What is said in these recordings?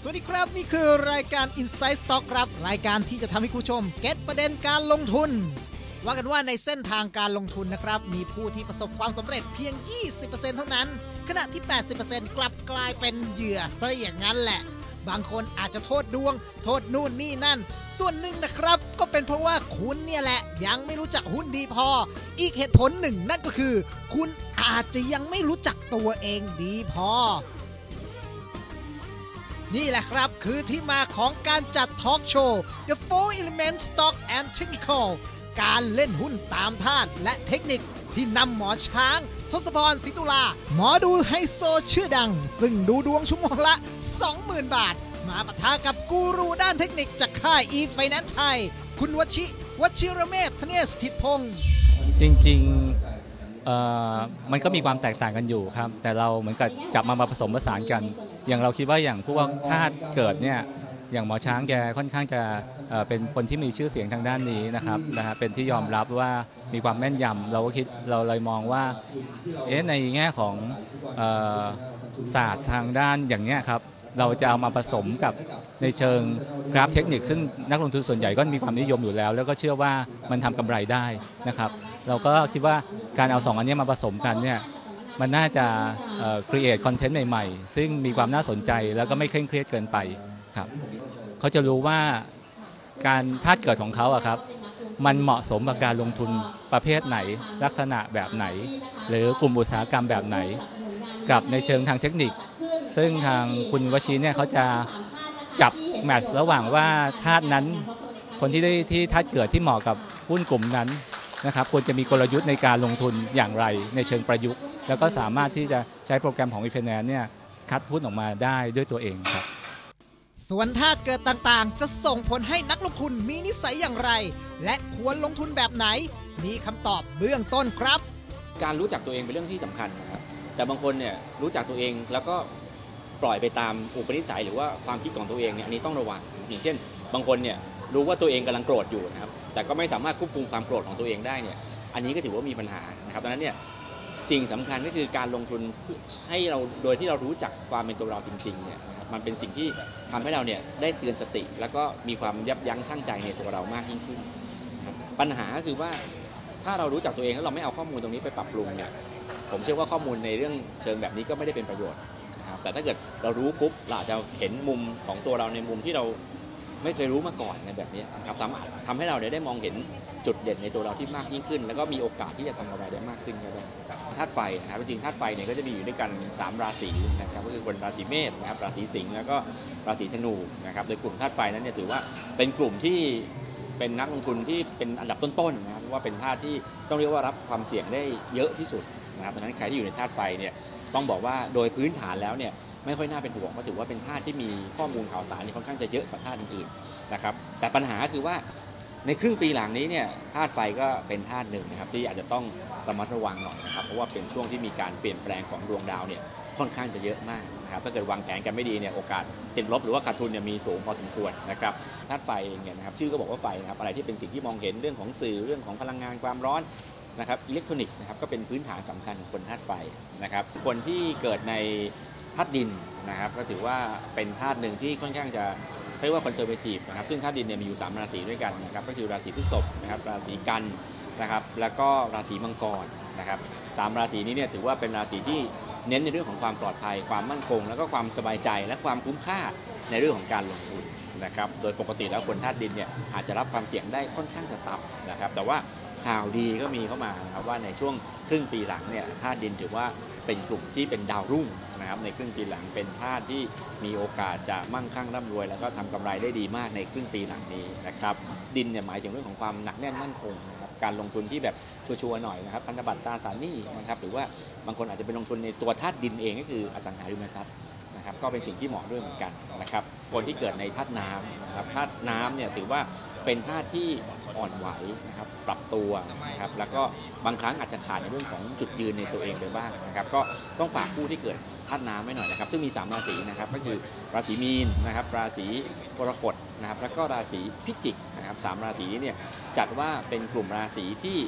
วัสดีครับนี่คือรายการ Inside Stock ครับรายการที่จะทำให้ผู้ชมเก็ตประเด็นการลงทุนว่ากันว่าในเส้นทางการลงทุนนะครับมีผู้ที่ประสบความสำเร็จเพียง 20% เท่านั้นขณะที่ 80% กลับกลายเป็นเหยื่อซะอย่างนั้นแหละบางคนอาจจะโทษดวงโทษนู่นนี่นั่นส่วนหนึ่งนะครับก็เป็นเพราะว่าคุณเนี่ยแหละยังไม่รู้จักหุ้นดีพออีกเหตุผลหนึ่งนั่นก็คือคุณอาจจะยังไม่รู้จักตัวเองดีพอนี่แหละครับคือที่มาของการจัดทอล์กโชว์ The Four Elements Stock and Technical การเล่นหุ้นตามธาตุและเทคนิคที่นำหมอช้างทศพร ศรีตุลาหมอดูไฮโซชื่อดังซึ่งดูดวงชั่วโมงละ 20,000 บาทมาปะทะกับกูรูด้านเทคนิคจากค่าย e-Finance ไทยคุณวชิรเมธ ธเนศสถิตพงศ์จริงมันก็มีความแตกต่างกันอยู่ครับแต่เราเหมือนกับจับมาผสมผสานกันอย่างเราคิดว่าอย่างพวกธาตุเกิดเนี่ยอย่างหมอช้างแกค่อนข้างจะเป็นคนที่มีชื่อเสียงทางด้านนี้นะครับเป็นที่ยอมรับว่ามีความแม่นยำเราก็คิดเราเลยมองว่าในแง่ของศาสตร์ทางด้านอย่างนี้ครับเราจะเอามาผสมกับในเชิงกราฟเทคนิคซึ่งนักลงทุนส่วนใหญ่ก็มีความนิยมอยู่แล้วแล้วก็เชื่อว่ามันทำกำไรได้นะครับเราก็คิดว่าการเอา2อันนี้มาผสมกันเนี่ยมันน่าจะcreate content ใหม่ๆซึ่งมีความน่าสนใจแล้วก็ไม่เคร่งเครียดเกินไปครับเขาจะรู้ว่าการธาตุเกิดของเขาอะครับมันเหมาะสมกับการลงทุนประเภทไหนลักษณะแบบไหนหรือกลุ่มอุตสาหกรรมแบบไหนกับในเชิงทางเทคนิคซึ่งทางคุณวชิเนี่ยเขาจะจับแมทช์ระหว่างว่าธาตุนั้นคนที่ธาตุเกิดที่เหมาะกับหุ้นกลุ่มนั้นนะครับควรจะมีกลยุทธ์ในการลงทุนอย่างไรในเชิงประยุกต์แล้วก็สามารถที่จะใช้โปรแกรมของ e-Finance เนี่ยคัดหุ้นออกมาได้ด้วยตัวเองครับส่วนธาตุเกิดต่างๆจะส่งผลให้นักลงทุนมีนิสัยอย่างไรและควรลงทุนแบบไหนมีคำตอบเบื้องต้นครับการรู้จักตัวเองเป็นเรื่องที่สำคัญนะครับแต่บางคนเนี่ยรู้จักตัวเองแล้วก็ปล่อยไปตามอุปนิสัยหรือว่าความคิดของตัวเองเนี่ยอันนี้ต้องระวังอย่างเช่นบางคนเนี่ยรู้ว่าตัวเองกำลังโกรธอยู่นะครับแต่ก็ไม่สามารถควบคุมความโกรธของตัวเองได้เนี่ยอันนี้ก็ถือว่ามีปัญหานะครับดังนั้นเนี่ยสิ่งสำคัญก็คือการลงทุนให้เราโดยที่เรารู้จักความเป็นตัวเราจริงๆเนี่ยมันเป็นสิ่งที่ทำให้เราเนี่ยได้เตือนสติแล้วก็มีความยับยั้งชั่งใจในตัวเรามากยิ่งขึ้นปัญหาก็คือว่าถ้าเรารู้จักตัวเองแล้วเราไม่เอาข้อมูลตรงนี้ไปปรับปรุงเนี่ยผมเชื่อว่าข้อมูลในเรื่องเชิงแบบนี้ก็ไม่ได้เป็นประโยชน์นะครับแต่ถ้าเกิดเรารู้ปุ๊บเราอาจจะเห็นมุมของตัวเราในมุมที่เราไม่เคยรู้มาก่อนในแบบนี้นะครับทำให้เราได้มองเห็นจุดเด่นในตัวเราที่มากยิ่งขึ้นแล้วก็มีโอกาสที่จะทำอะไรได้มากขึ้นก็ได้ธาตุไฟนะครับจริงธาตุไฟเนี่ยก็จะมีอยู่ด้วยกัน3ราศีนะครับก็คือคนราศีเมษนะครับราศีสิงห์แล้วก็ราศีธนูนะครับโดยกลุ่มธาตุไฟนั้นเนี่ยถือว่าเป็นกลุ่มที่เป็นนักลงทุนที่เป็นอันดับต้นๆนะครับว่าเป็นธาตุที่ต้องเรียกว่ารับความเสี่ยงได้เยอะที่สุดนะครับดังนั้นใครที่อยู่ในธาตุไฟเนี่ยต้องบอกว่าโดยพื้นฐานแล้วเนี่ยไม่ค่อยน่าเป็นห่วงเพราะถือว่าเป็นธาตุที่มีข้อมูลข่าวสารที่ค่อนข้างจะเยอะกว่าธาตุอื่นๆนะครับแต่ปัญหาคือว่าในครึ่งปีหลังนี้เนี่ยธาตุไฟก็เป็นธาตุหนึ่งนะครับที่อาจจะต้องระมัดระวังหน่อยนะครับเพราะว่าเป็นช่วงที่มีการเปลี่ยนแปลงของดวงดาวเนี่ยค่อนข้างจะเยอะมากนะครับถ้าเกิดวางแผนกันไม่ดีเนี่ยโอกาสติดลบหรือว่าขาดทุนเนี่ยมีสูงพอสมควรนะครับธาตุไฟเองเนี่ยนะครับชื่อก็บอกว่าไฟนะครับอะไรที่เป็นสิ่งที่มองเห็นเรื่องของสื่อเรื่องของพลังงานความร้อนนะครับอิเล็กทรอนิกส์นะครับก็เป็นพื้นฐานสำคัญของคนธาตุไฟนะครับคนที่เกิดในธาตุดินนะครับก็ถือว่าเป็นธาตุหนึ่งที่ค่อนข้างจะเรียกว่าคอนเซอร์เวทีฟนะครับซึ่งธาตุดินเนี่ยมีอยู่3ราศีด้วยกันนะครับก็คือราศีพฤษภนะครับราศีกันนะครับแล้วก็ราศีมังกรนะครับ3ราศีนี้เนี่ยถือว่าเป็นราศีที่เน้นในเรื่องของความปลอดภัยความมั่นคงแล้วก็ความสบายใจและความคุ้มค่าในเรื่องของการลงทุนนะครับโดยปกติแล้วคนธาตุดินเนี่ยอาจจะรับความเสี่ยงได้ค่อนข้างจะต่ำนะครับแต่ว่าข่าวดีก็มีเข้ามานะครับว่าในช่วงครึ่งปีหลังเนี่ยธาตุดินถือว่าเป็นกลุ่มที่เป็นดาวรุ่งนะครับในครึ่งปีหลังเป็นธาตุที่มีโอกาสจะมั่งคั่งร่ำรวยแล้วก็ทำกำไรได้ดีมากในครึ่งปีหลังนี้นะครับดินเนี่ยหมายถึงเรื่องของความหนักแน่นมั่นคงนะครับการลงทุนที่แบบชัวร์ๆหน่อยนะครับพันธบัตรตราสารหนี้นะครับหรือว่าบางคนอาจจะเป็นลงทุนในตัวธาตุดินเองก็คืออสังหาริมทรัพย์นะครับก็เป็นสิ่งที่เหมาะด้วยเหมือนกันนะครับคนที่เกิดในธาตุน้ำนะครับธาตุน้ำเนี่ยถือว่าเป็นธาตุที่อ่อนไหวนะครับปรับตัวนะครับแล้วก็บางครั้งอาจจะขาดในเรื่องของจุดยืนในตัวเองไปบ้างนะครับก็ต้องฝากผู้ที่เกิดธาตุน้ำไว้หน่อยนะครับซึ่งมี3ราศีนะครับก็คือราศีมีนนะครับราศีกรกฎนะครับแล้วก็ราศีพิจิกนะครับ3ราศีนี้เนี่ยจัดว่าเป็นกลุ่มราศีที่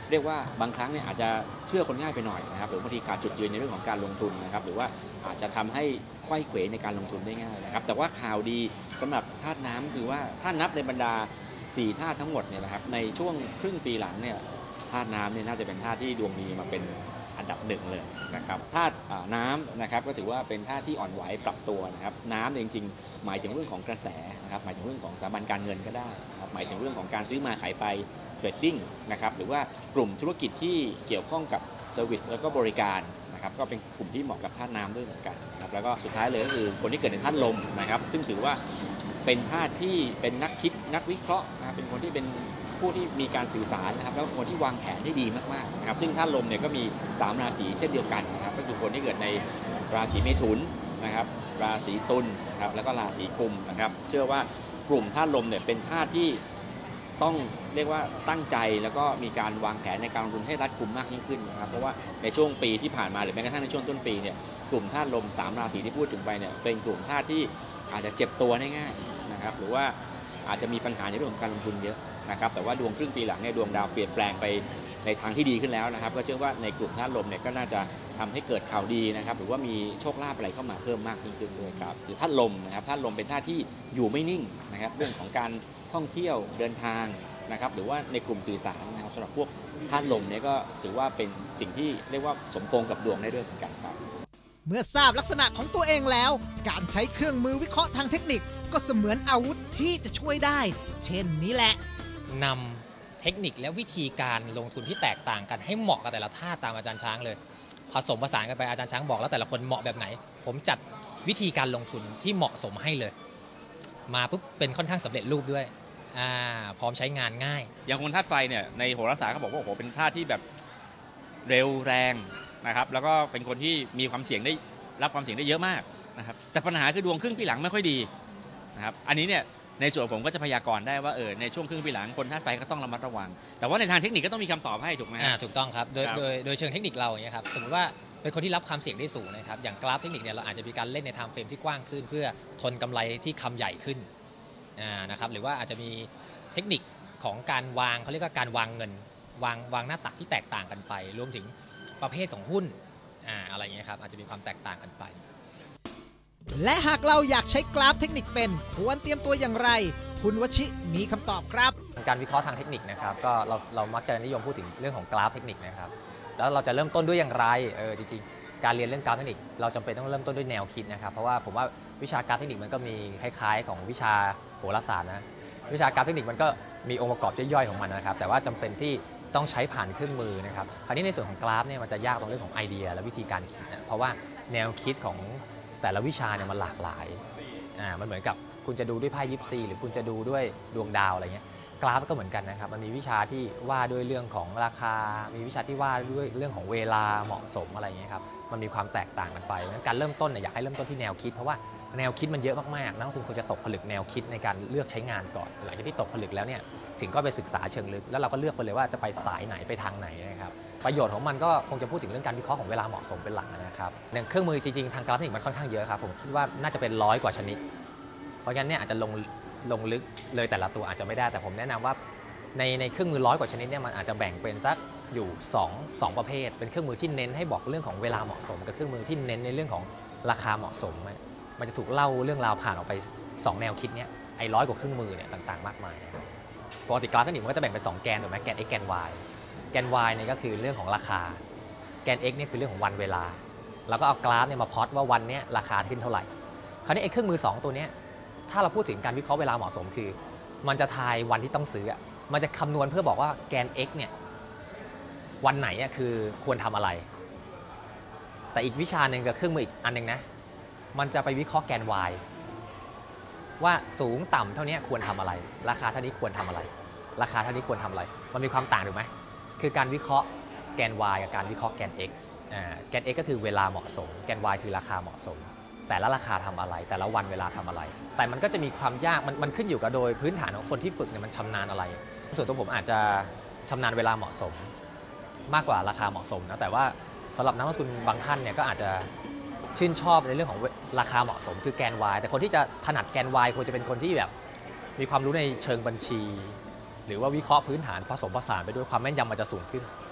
เรียกว่าบางครั้งเนี่ยอาจจะเชื่อคนง่ายไปหน่อยนะครับหรือบางทีขาดจุดยืนในเรื่องของการลงทุนนะครับหรือว่าอาจจะทำให้ไขว้เขวในการลงทุนได้ง่ายนะครับแต่ว่าข่าวดีสำหรับธาตุน้ำคือว่าถ้านับในบรรดา4ธาตุทั้งหมดเนี่ยนะครับในช่วงครึ่งปีหลังเนี่ยธาตุน้ำเนี่ยน่าจะเป็นธาตุที่ดวงดีมาเป็นอันดับหนึ่งเลยนะครับธาตุน้ำนะครับก็ถือว่าเป็นธาตุที่อ่อนไหวปรับตัวนะครับน้ำเนี่ยจริงๆหมายถึงเรื่องของกระแสนะครับหมายถึงเรื่องของสถาบันการเงินก็ได้นะครับหมายถึงเรื่องของการซื้อมาขายไปเทรดดิ้งนะครับหรือว่ากลุ่มธุรกิจที่เกี่ยวข้องกับเซอร์วิสแล้วก็บริการนะครับก็เป็นกลุ่มที่เหมาะกับธาตุน้ำด้วยเหมือนกันนะครับแล้วก็สุดท้ายเลยก็คือคนที่เกิดในธาตุลมนะครับซึ่งถือว่าเป็นธาตุที่เป็นนักคิดนักวิเคราะห์นะครับเป็นคนที่เป็นผู้ที่มีการสื่อสารนะครับแล้วคนที่วางแผนได้ดีมากๆนะครับซึ่งธาตุลมเนี่ยก็มี3ราศีเช่นเดียวกันนะครับก็คือคนที่เกิดในราศีเมถุนนะครับราศีตุลนะครับแล้วก็ราศีกุมนะครับเชื่อว่ากลุ่มธาตุลมเนี่ยเป็นธาตุที่ต้องเรียกว่าตั้งใจแล้วก็มีการวางแผนในการลงทุนให้รัดกุมมากยิ่งขึ้นนะครับเพราะว่าในช่วงปีที่ผ่านมาหรือแม้กระทั่งในช่วงต้นปีเนี่ยกลุ่มธาตุลม3ราศีที่พูดถึงไปเนี่ยเป็นกลุ่มธาตุที่อาจจะเจ็บตัวได้ง่ายนะครับหรือว่าอาจจะมีปัญหาในเรื่องของการลงทุนเยอะนะครับแต่ว่าดวงครึ่งปีหลังเนี่ยดวงดาวเปลี่ยนแปลงไปในทางที่ดีขึ้นแล้วนะครับก็เชื่อว่าในกลุ่มธาตุลมเนี่ยก็น่าจะทำให้เกิดข่าวดีนะครับหรือว่ามีโชคลาภอะไรเข้ามาเพิ่มมากยิ่งขึ้นด้วยครับหรือธาตุลมนะครับธาตุลมเป็นธาตุที่อยู่ไม่นิ่งนะครับเรื่องของการท่องเที่ยวเดินทางนะครับหรือว่าในกลุ่มสื่อสารนะครับสำหรับพวกธาตุลมเนี่ยก็ถือว่าเป็นสิ่งที่เรียกว่าสมพงกับดวงได้ด้วยเหมือนกันครับเมื่อทราบลักษณะของตัวเองแล้วการใช้เครื่องมือวิเคราะห์ทางเทคนิคก็เสมือนอาวุธที่จะช่วยได้ เช่นนี้แหละนำเทคนิคและวิธีการลงทุนที่แตกต่างกันให้เหมาะกับแต่ละธาตุตามอาจารย์ช้างเลยผสมผสานกันไปอาจารย์ช้างบอกแล้วแต่ละคนเหมาะแบบไหนผมจัดวิธีการลงทุนที่เหมาะสมให้เลยมาปุ๊บเป็นค่อนข้างสำเร็จรูปด้วยพร้อมใช้งานง่ายอย่างคนธาตุไฟเนี่ยในโหราศาสตร์เขาบอกว่าโอ้โหเป็นธาตุที่แบบเร็วแรงนะครับแล้วก็เป็นคนที่มีความเสี่ยงได้รับความเสี่ยงได้เยอะมากนะครับแต่ปัญหาคือดวงครึ่งปีหลังไม่ค่อยดีนะครับอันนี้เนี่ยในส่วนผมก็จะพยากรณ์ได้ว่าในช่วงครึ่งปีหลังคนธาตุไฟก็ต้องระมัดระวังแต่ว่าในทางเทคนิคก็ต้องมีคำตอบให้ถูกไหมถูกต้องครับโดยเชิงเทคนิคเราอย่างเงี้ยครับสมมติว่าเป็นคนที่รับความเสี่ยงได้สูงนะครับอย่างกราฟเทคนิคเนี่ยเราอาจจะมีการเล่นในไทม์เฟรมที่กว้างขึ้นเพื่อทนกำไรที่คำใหญ่ขึ้นนะครับหรือว่าอาจจะมีเทคนิคของการวางเขาเรียกว่าการวางเงินวางหน้าตักที่แตกต่างกันไปรวมถึงประเภทของหุ้นอะไรอย่างเงี้ยครับอาจจะมีความแตกต่างกันไปและหากเราอยากใช้กราฟเทคนิคเป็นควรเตรียมตัวอย่างไรคุณวชิมีคำตอบครับการวิเคราะห์ทางเทคนิคนะครับก็เรามักจะนิยมพูดถึงเรื่องของกราฟเทคนิคนะครับแล้วเราจะเริ่มต้นด้วยอย่างไรจริงๆการเรียนเรื่องกราฟเทคนิคเราจำเป็นต้องเริ่มต้นด้วยแนวคิดนะครับเพราะว่าผมว่าวิชากราฟเทคนิคมันก็มีคล้ายๆของวิชาโหราศาสตร์นะวิชากราฟเทคนิคมันก็มีองค์ประกอบย่อยๆของมันนะครับแต่ว่าจำเป็นที่ต้องใช้ผ่านเครื่องมือนะครับคราวนี้ในส่วนของกราฟเนี่ยมันจะยากตรงเรื่องของไอเดียและวิธีการคิดนะเพราะว่าแนวคิดของแต่ละวิชาเนี่ยมันหลากหลายมันเหมือนกับคุณจะดูด้วยไพ่ยิปซีหรือคุณจะดูด้วยดวงดาวอะไรเงี้ยกราฟก็เหมือนกันนะครับมันมีวิชาที่ว่าด้วยเรื่องของราคามีวิชาที่ว่าด้วยเรื่องของเวลาเหมาะสมอะไรเงี้ยครับมันมีความแตกต่างกันไปงั้นการเริ่มต้นเนี่ยอยากให้เริ่มต้นที่แนวคิดเพราะว่าแนวคิดมันเยอะมากๆนักลงทุนควรจะตกผลึกแนวคิดในการเลือกใช้งานก่อนหลังจากที่ตกผลึกแล้วเนี่ยถึงก็ไปศึกษาเชิงลึกแล้วเราก็เลือกไปเลยว่าจะไปสายไหนไปทางไหนนะครับประโยชน์ของมันก็คงจะพูดถึงเรื่องการวิเคราะห์ของเวลาเหมาะสมเป็นหลักนะครับอย่างเครื่องมือจริงๆทางกราฟเทคนิคมันค่อนข้างเยอะครับผมคิดว่าน่าจะเป็น100 กว่าชนิดเพราะงั้นเนี่ยอาจจะลงลึกเลยแต่ละตัวอาจจะไม่ได้แต่ผมแนะนำว่าในเครื่องมือ100 กว่าชนิดเนี่ยมันอาจจะแบ่งเป็นสักอยู่2ประเภทเป็นเครื่องมือที่เน้นให้บอกเรื่องของเวลาเหมาะสมกับเครื่องมือที่เน้นในเรื่องของราคาเหมาะสมมันจะถูกเล่าเรื่องราวผ่านออกไป2แนวคิดเนี่ยไอ้100 กว่าเครื่องมือเนี่ยต่างๆมากมายปกติกราฟเทคนิคมันก็จะแบ่งเป็น2แกนถูกไหมแกน x แกน y แกน y เนี่ยก็คือเรื่องของราคาแกน x เนี่ยคือเรื่องของวันเวลาแล้วก็เอากราฟเนี่ยมาพลอตว่าวันนี้ราคาขึ้นเท่าไหร่คราวนี้ไอ้เครื่องมือ2ตัวนี้ถ้าเราพูดถึงการวิเคราะห์เวลาเหมาะสมคือมันจะทายวันที่ต้องซื้อมันจะคำนวณเพื่อบอกว่าแกน x เนี่ยวันไหนคือควรทำอะไรแต่อีกวิชาหนึ่งกับเครื่องมืออีกอันนึงนะมันจะไปวิเคราะห์แกน y ว่าสูงต่ำเท่านี้ควรทำอะไรราคาเท่านี้ควรทำอะไรราคาเท่านี้ควรทำอะไรมันมีความต่างถูกไหมคือการวิเคราะห์แกน y กับการวิเคราะห์แกน x แกน x ก็คือเวลาเหมาะสมแกน y คือราคาเหมาะสมแต่ละราคาทำอะไรแต่ละวันเวลาทำอะไรแต่มันก็จะมีความยากมันขึ้นอยู่กับโดยพื้นฐานของคนที่ฝึกเนี่ยมันชำนาญอะไรส่วนตัวผมอาจจะชำนาญเวลาเหมาะสมมากกว่าราคาเหมาะสมนะแต่ว่าสำหรับนักลงทุนบางท่านเนี่ยก็อาจจะชื่นชอบในเรื่องของราคาเหมาะสมคือแกน y แต่คนที่จะถนัดแกน y ควรจะเป็นคนที่แบบมีความรู้ในเชิงบัญชีหรือว่าวิเคราะห์พื้นฐานผสมผสานไปด้วยความแม่นยำมันจะสูงขึ้น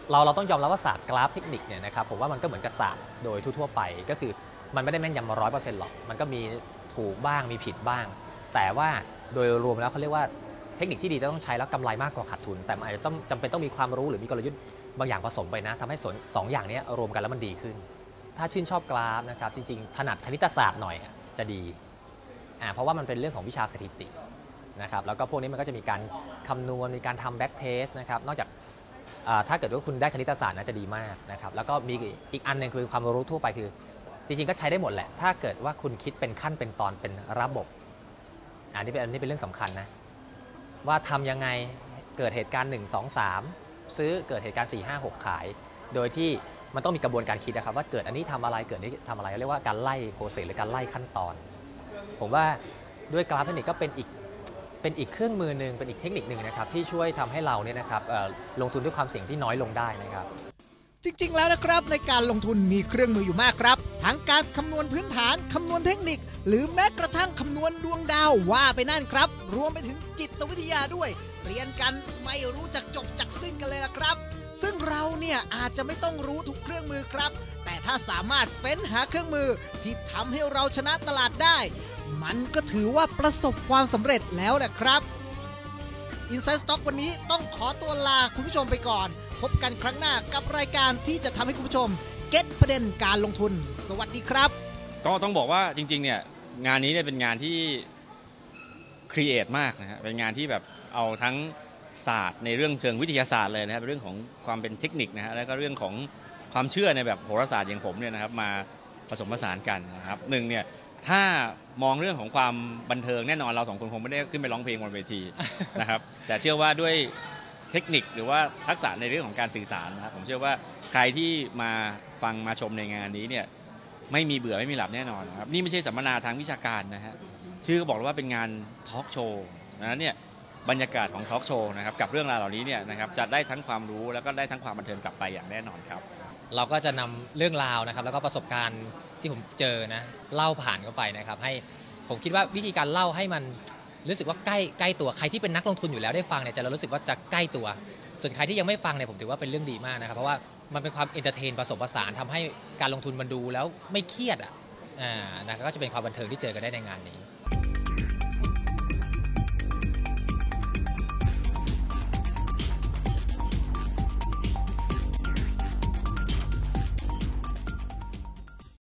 เราต้องยอมรับว่าศาสตร์กราฟเทคนิคเนี่ยนะครับผมว่ามันก็เหมือนกับศาสตร์โดยทั่วๆไปก็คือมันไม่ได้แม่นยำ100%หรอกมันก็มีถูกบ้างมีผิดบ้างแต่ว่าโดยรวมแล้วเขาเรียกว่าเทคนิคที่ดีจะต้องใช้แล้วกำไรมากกว่าขาดทุนแต่มันอาจจะต้องจำเป็นต้องมีความรู้หรือมีกลยุทธ์บางอย่างผสมไปนะทำให้สองอย่างนี้รวมกันแล้วมันดีขึ้นถ้าชื่นชอบกราฟนะครับจริงๆถนัดคณิตศาสตร์หน่อยจะดีเพราะว่ามันเป็นเรื่องของวิชาสถิตินะครับแล้วก็พวกนี้มันก็จะมีการคำนวณมีการทำแบ็กเทสนะครับนอกจากถ้าเกิดว่าคุณได้คณิตศาสตร์น่าจะดีมากนะครับแล้วก็มีอีกอันหนึ่งคือความรู้ทั่วไปคือจริงๆก็ใช้ได้หมดแหละถ้าเกิดว่าคุณคิดเป็นขั้นเป็นตอนเป็นระบบอันนี้เป็นเรื่องสำคัญนะว่าทำยังไงเกิดเหตุการณ์1 2 3ซื้อเกิดเหตุการณ์4 5 6ขายโดยที่มันต้องมีกระบวนการคิดนะครับว่าเกิดอันนี้ทำอะไรเกิดนี้ทำอะไรเรียกว่าการไล่โปรเซสหรือการไล่ขั้นตอนผมว่าด้วยกราฟเทคนิคก็เป็นอีกเครื่องมือหนึ่งเป็นอีกเทคนิคหนึ่งนะครับที่ช่วยทำให้เราเนี่ยนะครับลงทุนด้วยความเสี่ยงที่น้อยลงได้นะครับจริงๆแล้วนะครับในการลงทุนมีเครื่องมืออยู่มากครับทั้งการคำนวณพื้นฐานคำนวณเทคนิคหรือแม้กระทั่งคำนวณดวงดาวว่าไปนั่นครับรวมไปถึงจิตวิทยาด้วยเรียนกันไม่รู้จักจบจักสิ้นกันเลยล่ะครับซึ่งเราเนี่ยอาจจะไม่ต้องรู้ทุกเครื่องมือครับแต่ถ้าสามารถเฟ้นหาเครื่องมือที่ทำให้เราชนะตลาดได้มันก็ถือว่าประสบความสำเร็จแล้วแหละครับ Inside Stock วันนี้ต้องขอตัวลาคุณผู้ชมไปก่อนพบกันครั้งหน้ากับรายการที่จะทำให้คุณผู้ชมเก็ตประเด็นการลงทุนสวัสดีครับก็ต้องบอกว่าจริงๆเนี่ยงานนี้เนี่ยเป็นงานที่ครีเอทมากนะฮะเป็นงานที่แบบเอาทั้งศาสตร์ในเรื่องเชิงวิทยาศาสตร์เลยนะครับเรื่องของความเป็นเทคนิคนะฮะแล้วก็เรื่องของความเชื่อในแบบโหราศาสตร์อย่างผมเนี่ยนะครับมาผสมผสานกันนะครับหนึ่งเนี่ยถ้ามองเรื่องของความบันเทิงแน่นอนเราสองคนคงไม่ได้ขึ้นไปร้องเพลงบนเวทีนะครับแต่เชื่อว่าด้วยเทคนิคหรือว่าทักษะในเรื่องของการสื่อสารนะครับผมเชื่อว่าใครที่มาฟังมาชมในงานนี้เนี่ยไม่มีเบื่อไม่มีหลับแน่นอนครับนี่ไม่ใช่สัมมนาทางวิชาการนะฮะชื่อก็บอกว่าเป็นงานทอล์กโชว์นั้นเนี่ยบรรยากาศของทอล์กโชว์นะครับกับเรื่องราวเหล่านี้เนี่ยนะครับจะได้ทั้งความรู้แล้วก็ได้ทั้งความบันเทิงกลับไปอย่างแน่นอนครับเราก็จะนำเรื่องราวนะครับแล้วก็ประสบการณ์ที่ผมเจอนะเล่าผ่านเข้าไปนะครับให้ผมคิดว่าวิธีการเล่าให้มันรู้สึกว่าใกล้ตัวใครที่เป็นนักลงทุนอยู่แล้วได้ฟังเนี่ยจะรู้สึกว่าจะใกล้ตัวส่วนใครที่ยังไม่ฟังเนี่ยผมถือว่าเป็นเรื่องดีมากนะครับเพราะว่ามันเป็นความเอนเตอร์เทนผสมผสานทำให้การลงทุนมันดูแล้วไม่เครียดนะครับก็จะเป็นความบันเทิงที่เจอกันได้ในงานนี้